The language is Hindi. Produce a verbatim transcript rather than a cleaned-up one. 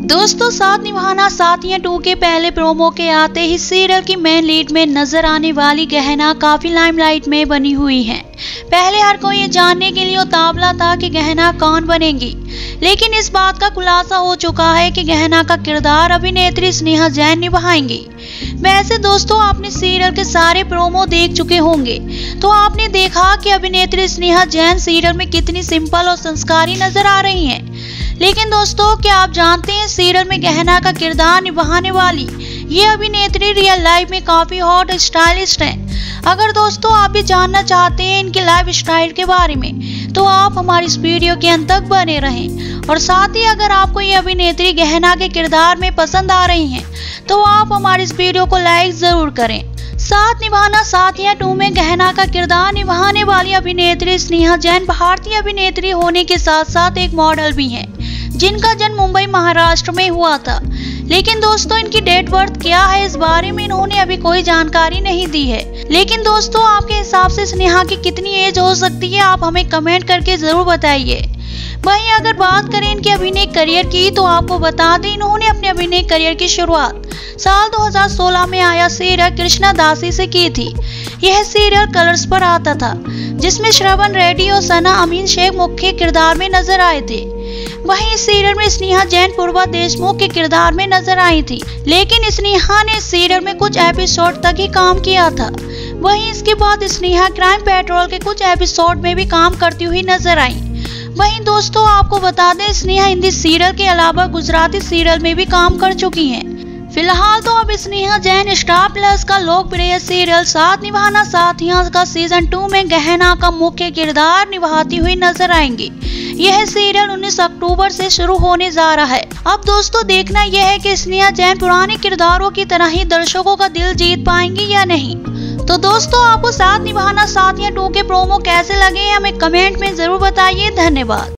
दोस्तों, साथ निभाना साथियां टू के पहले प्रोमो के आते ही सीरियल की मेन लीड में नजर आने वाली गहना काफी लाइमलाइट में बनी हुई है। पहले हर कोई ये जानने के लिए उतावला था कि गहना कौन बनेगी, लेकिन इस बात का खुलासा हो चुका है कि गहना का किरदार अभिनेत्री स्नेहा जैन निभाएंगी। वैसे दोस्तों, आपने सीरियल के सारे प्रोमो देख चुके होंगे, तो आपने देखा कि अभिनेत्री स्नेहा जैन सीरियल में कितनी सिंपल और संस्कारी नजर आ रही हैं। लेकिन दोस्तों, क्या आप जानते हैं सीरियल में गहना का किरदार निभाने वाली ये अभिनेत्री रियल लाइफ में काफी हॉट स्टाइलिस्ट हैं। अगर दोस्तों आप भी जानना चाहते हैं इनके लाइफ स्टाइल के बारे में, तो आप हमारी इस वीडियो के अंत तक बने रहें। और साथ ही अगर आपको ये अभिनेत्री गहना के किरदार में पसंद आ रही हैं, तो आप हमारी इस वीडियो को लाइक जरूर करें। साथ निभाना साथियां टू में गहना का किरदार निभाने वाली अभिनेत्री स्नेहा जैन भारतीय अभिनेत्री होने के साथ साथ एक मॉडल भी हैं, जिनका जन्म मुंबई महाराष्ट्र में हुआ था। लेकिन दोस्तों, इनकी डेट बर्थ क्या है, इस बारे में इन्होंने अभी कोई जानकारी नहीं दी है। लेकिन दोस्तों, आपके हिसाब से स्नेहा की कितनी एज हो सकती है, आप हमें कमेंट करके जरूर बताइए। वहीं अगर बात करें इनके अभिनय करियर की, तो आपको बता दें इन्होंने अपने अभिनय करियर की शुरुआत साल दो हज़ार सोलह में आया सीरियल कृष्णा दासी से की थी। यह सीरियल कलर्स पर आता था, जिसमें श्रवण रेड्डी और सना अमीन शेख मुख्य किरदार में नजर आए थे। वहीं इस सीरियल में स्नेहा जैन पूर्वा देशमुख के किरदार में नजर आई थी। लेकिन स्नेहा ने इस सीरियल में कुछ एपिसोड तक ही काम किया था। वहीं इसके बाद स्नेहा क्राइम पेट्रोल के कुछ एपिसोड में भी काम करती हुई नजर आई। वहीं दोस्तों, आपको बता दें स्नेहा हिंदी सीरियल के अलावा गुजराती सीरियल में भी काम कर चुकी हैं। फिलहाल तो अब स्नेहा जैन स्टार प्लस का लोकप्रिय सीरियल साथ निभाना साथियां का सीजन टू में गहना का मुख्य किरदार निभाती हुई नजर आएंगी। यह सीरियल उन्नीस अक्टूबर से शुरू होने जा रहा है। अब दोस्तों, देखना यह है कि स्नेहा जैन पुराने किरदारों की तरह ही दर्शकों का दिल जीत पाएंगी या नहीं। तो दोस्तों, आपको साथ निभाना साथियां टू के प्रोमो कैसे लगे, हमें कमेंट में जरूर बताइए। धन्यवाद।